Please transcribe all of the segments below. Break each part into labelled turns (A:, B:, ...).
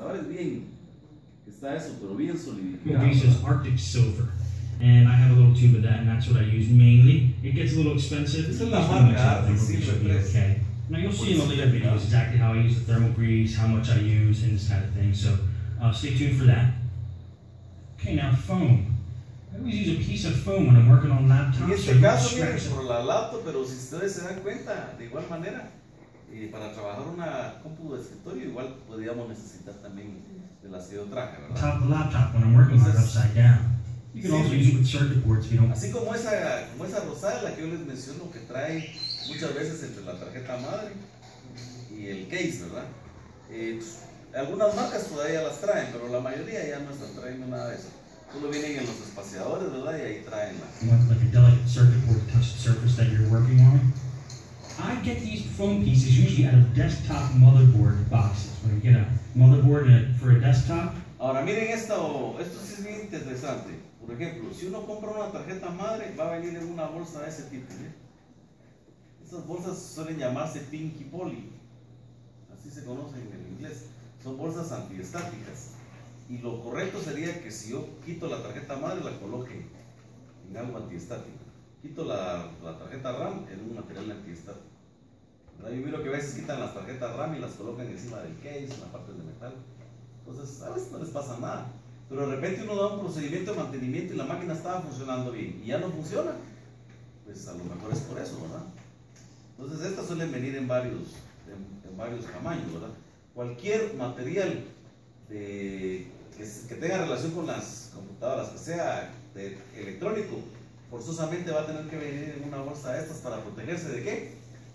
A: sabes bien que está eso, pero bien solidificado.
B: Grease is Arctic silver, and I have a little tube of that, and that's what I use mainly. It gets a little expensive.
A: Esa es la
B: Just wanna make
A: marca
B: sure the
A: Arctic
B: thermal grease will be
A: Silver 3.
B: okay. Now you'll see in the later videos exactly how I use the thermal grease, how much I use, and this kind of thing. So stay tuned for that. Okay, now foam. I always use a piece of foam when I'm working on laptops.
A: En este caso, miren, por la laptop, pero si ustedes se dan cuenta, de igual manera, para trabajar una compu de escritorio, igual podríamos necesitar también del ácido traje, ¿verdad?
B: Top of the laptop when I'm working on it upside down. You can also use it with circuit boards if you don't.
A: Así como esa rosada, la que yo les menciono, que trae muchas veces entre la tarjeta madre y el case, ¿verdad? Algunas marcas todavía las traen, pero la mayoría ya no están trayendo nada de eso. Solo vienen en los espaciadores, ¿verdad? Y ahí traen la...
B: You want like a delicate circuit board to touch the surface that you're working on. I get these foam pieces usually out of desktop motherboard boxes. When you get a motherboard for a desktop.
A: Ahora miren esto sí es bien interesante. Por ejemplo, si uno compra una tarjeta madre, va a venir en una bolsa de ese tipo, ¿eh? Estas bolsas suelen llamarse Pinky Poly, así se conocen en inglés. Son bolsas antiestáticas. Y lo correcto sería que si yo quito la tarjeta madre, la coloque en algo antiestático. Quito la tarjeta RAM en un material antiestático. ¿Verdad? Yo miro que a veces quitan las tarjetas RAM y las colocan encima del case, en la parte de metal. Entonces, a veces no les pasa nada. Pero de repente uno da un procedimiento de mantenimiento y la máquina estaba funcionando bien y ya no funciona. Pues a lo mejor es por eso, ¿verdad? Entonces, estas suelen venir en varios tamaños, ¿verdad? Cualquier material que tenga relación con las computadoras, que sea electrónico, forzosamente va a tener que venir en una bolsa de estas para protegerse ¿de qué?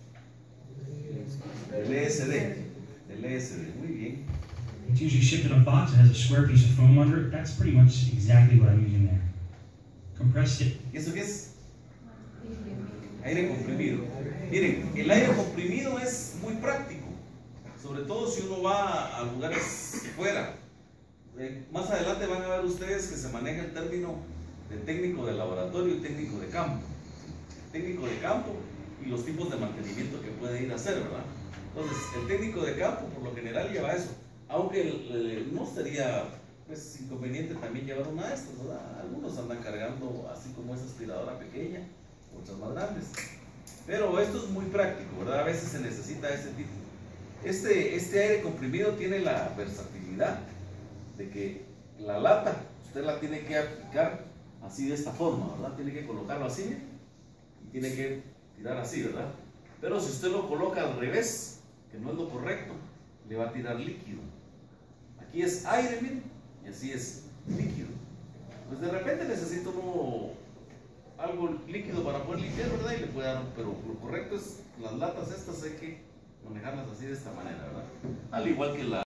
A: Del ESD, muy bien.
B: It's usually shipped in a box. It has a square piece of foam under it. That's pretty much exactly what I'm using there. Compressed it.
A: ¿Y eso qué es? Aire comprimido. Miren, el aire comprimido es muy práctico, sobre todo si uno va a lugares fuera. Más adelante van a ver ustedes que se maneja el término de técnico de laboratorio y técnico de campo. Técnico de campo y los tipos de mantenimiento que puede ir a hacer, ¿verdad? Entonces, el técnico de campo por lo general lleva eso, aunque no sería pues, inconveniente también llevar una de estas, ¿verdad? Algunos andan cargando así como esa aspiradora pequeña, otras más grandes. Pero esto es muy práctico, ¿verdad? A veces se necesita este tipo. Este aire comprimido tiene la versatilidad de que la lata, usted la tiene que aplicar así de esta forma, ¿verdad? Tiene que colocarlo así y tiene que tirar así, ¿verdad? Pero si usted lo coloca al revés, que no es lo correcto, le va a tirar líquido. Aquí es aire, miren, y así es líquido. Pues de repente necesita uno algo líquido para poder limpiar, ¿verdad? Y le puede dar, pero lo correcto es las latas estas hay que manejarlas así de esta manera, ¿verdad? Al igual que